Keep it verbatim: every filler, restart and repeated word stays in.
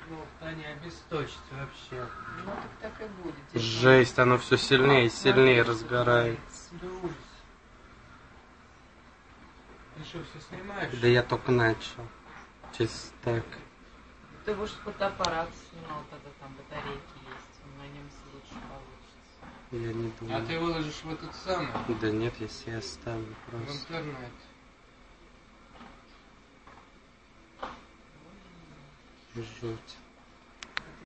Ну, они обесточат вообще. Ну, так так и будет. Жесть, оно все сильнее и сильнее разгорается. Да ужас. Ты что, все снимаешь? Да я только начал. Чисто так. Ты уж фотоаппарат снимал, тогда там батарейки есть. Он на нем лучше получится. Я не думаю. А ты выложишь в этот самый? Да нет, если я оставлю В просто. интернет. Жуть.